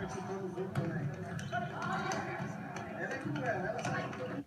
fica chutando os outros também. Ela é cruel, ela sabe.